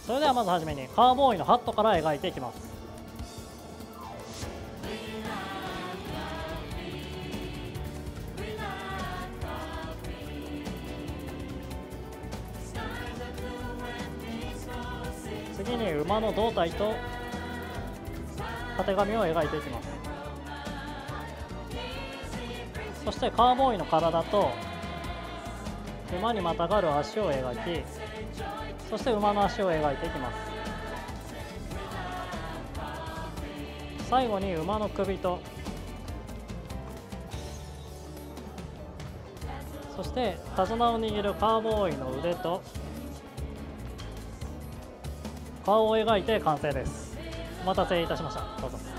それではまずはじめにカーボーイのハットから描いていきます。次に馬の胴体とたてがみを描いていきます。そしてカーボーイの体と馬にまたがる足を描き、そして馬の足を描いていきます。最後に馬の首と、そして手綱を握るカーボーイの腕と顔を描いて完成です。お待たせいたしました。どうぞ。